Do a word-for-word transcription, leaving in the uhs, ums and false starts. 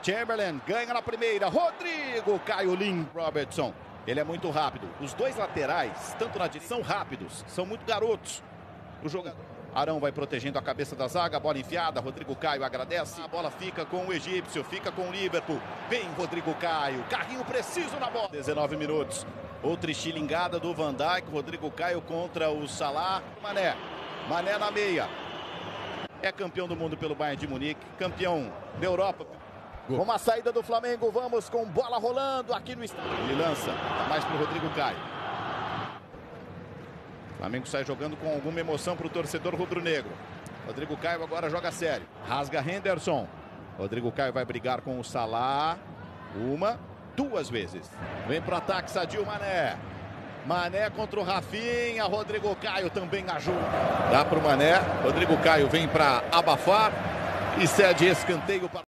Chamberlain ganha na primeira. Rodrigo Caio Lim Robertson. Ele é muito rápido. Os dois laterais, tanto na direita, são rápidos, são muito garotos. O jogador. Arão vai protegendo a cabeça da zaga, bola enfiada, Rodrigo Caio agradece. A bola fica com o egípcio, fica com o Liverpool. Vem Rodrigo Caio, carrinho preciso na bola. dezenove minutos. Outra estilingada do Van Dijk, Rodrigo Caio contra o Salah. Mané, Mané na meia. É campeão do mundo pelo Bayern de Munique, campeão da Europa. Uma saída do Flamengo, vamos com bola rolando aqui no estádio. Ele lança, tá mais pro Rodrigo Caio. O Flamengo sai jogando com alguma emoção pro torcedor rubro-negro. Rodrigo Caio agora joga sério. Rasga Henderson. Rodrigo Caio vai brigar com o Salah. Uma, duas vezes. Vem pro ataque Sadio Mané. Mané contra o Rafinha. Rodrigo Caio também ajuda. Dá pro Mané. Rodrigo Caio vem para abafar e cede escanteio para